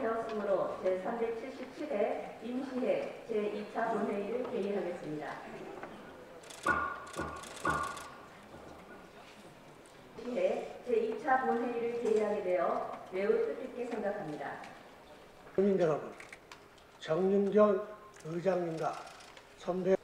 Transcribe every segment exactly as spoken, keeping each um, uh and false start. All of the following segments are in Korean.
되었으므로 제삼백칠십칠 회 임시회 제이 차 본회의를 개의하겠습니다. 임시회 제이 차 본회의를 개의하게 되어 매우 뜻깊게 생각합니다. 국민 여러분, 정윤경 의장님과 선배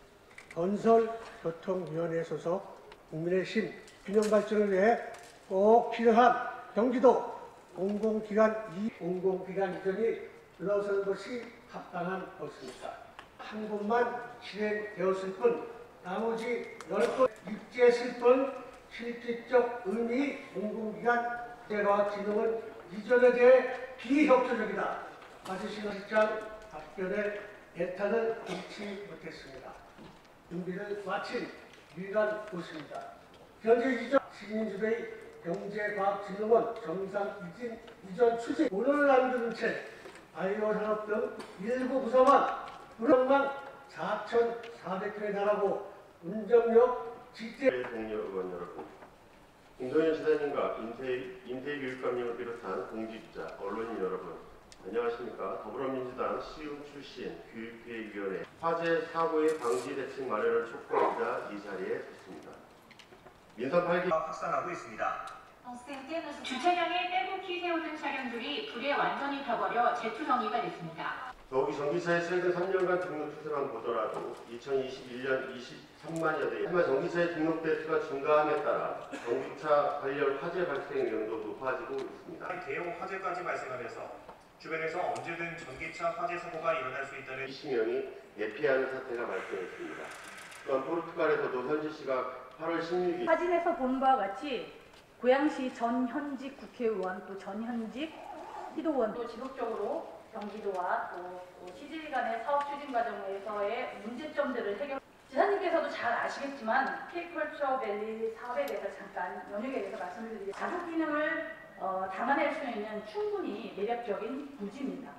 건설교통위원회 소속 국민의힘 균형 발전을 위해 꼭 필요한 경기도 공공기관 이 공공기관 이전이 들어서는 것이 합당한 것입니다. 한 곳만 실행되었을 뿐 나머지 열 곳 입지했을 뿐 실질적 의미 공공기관 제와 지능은 이전에 대해 비협조적이다. 마주신 시장 답변에 애탄을 금치 못했습니다. 준비를 마친 유일한 곳입니다. 현재 이전 시민주의 경제과학진흥원 정상 이진 이전 추진 오늘 남겨둔 채 바이오 산업 등 일부 부서만 구력만 사천사백 회에 달하고 운전력 직대 동료 의원 여러분, 김동연 지사님과 임태희, 임태희 교육감님을 비롯한 공직자, 언론인 여러분, 안녕하십니까. 더불어민주당 시흥 출신 교육기획위원회 화재 사고의 방지 대책 마련을 촉구하고자 이 자리에 섰습니다. 민선 팔 기 확산하고 있습니다. 주차장에 빼곡히 세워둔 차량들이 불에 완전히 타버려 재투성이가 됐습니다. 더욱이 전기차의 최근 삼 년간 등록 추세만 보더라도 이천이십일 년 이십삼만여 대. 하지만 전기차의 등록 대수가 증가함에 따라 전기차 관련 화재 발생 위험도 높아지고 있습니다. 대형 화재까지 발생하면서 주변에서 언제든 전기차 화재 사고가 일어날 수 있다는 이십 명이 예피하는 사태가 발생했습니다. 또한 포르투갈에서도 현지 시각 팔월 십육 일 사진에서 본 바와 같이 고양시 전현직 국회의원 또 전현직 시도원 또 지속적으로 경기도와 또 시지 간의 사업 추진 과정에서의 문제점들을 해결. 지사님께서도 잘 아시겠지만 K컬처 밸리 사업에 대해서 잠깐 연육에 대해서 말씀을 드리겠습니다. 가족 기능을 어, 담아낼 수 있는 충분히 매력적인 부지입니다.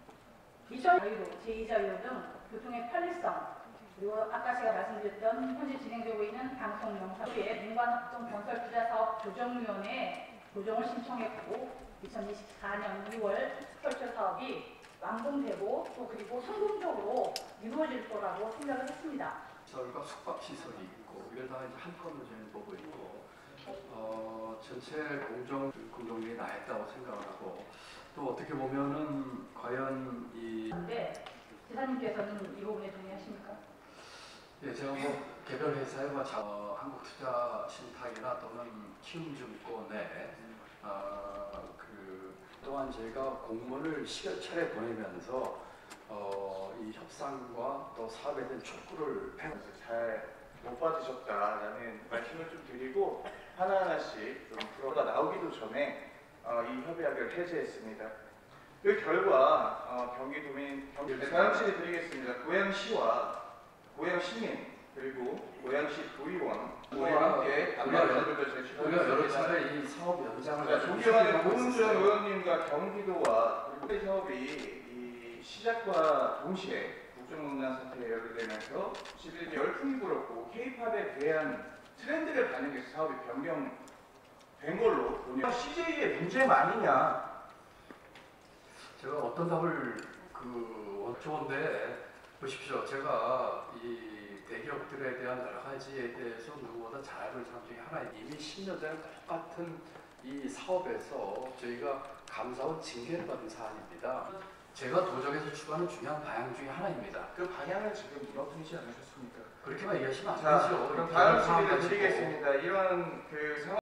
이천 자유로, 제이 자유로 등 교통의 편리성, 그리고 아까 제가 말씀드렸던 현재 진행되고 있는 방송 영상의 민관합동 건설투자사업 조정위원회에 조정을 신청했고 이천이십사 년 유월 컬처 사업이 완공되고 또 그리고 성공적으로 이루어질 거라고 생각을 했습니다. 시설과 숙박시설이 있고 이걸 다 이제 한꺼번에 저희는 보고 있고 어, 전체 공정 공정률이 나했다고 생각을 하고 또 어떻게 보면은 과연 이 근데 지사님께서는 이 부분에 동의하십니까? 예, 제가 뭐 개별 회사와 어, 한국투자신탁이나 또는 키움증권에 어, 그 또한 저희가 공문을 시간 차례 보내면서 어, 이 협상과 또 사업에 대한 촉구를 잘 못 받으셨다라는 말씀을 좀 드리고 하나하나씩 좀 프로가 나오기도 전에 어, 이 협약을 해제했습니다. 그 결과 어, 경기도민 경기 다음시에 드리겠습니다. 고양시와 고양시민 그리고 고양시 도의원 우리와 함께 안내자들도 우리가 여러 차례 이 사업 연장을 존경하는 고은정 의원님과 경기도와 그리고 사업이 이 시작과 동시에 국정농단 사태에 연루되면서 십일 개 열풍이 불었고 케이팝에 대한 트렌드를 반영해서 사업이 변경된 걸로 보니 씨제이의 문제 아니냐. 제가 어떤 답을 그 좋은데 보십시오. 제가 이 대기업들에 대한 여러 가지에 대해서 누구보다 잘 알고 있는 사람 중에 하나 이미 십 년 전에 똑같은 이 사업에서 저희가 감사원 징계를 받은 사안입니다. 제가 도정에서 추구하는 중요한 방향 중에 하나입니다. 그 방향을 지금 무너뜨리지 않으셨습니까? 그렇게만 얘기하시면 안 자, 되죠. 그럼 다음 시간에 드리겠습니다. 이런 그 상황.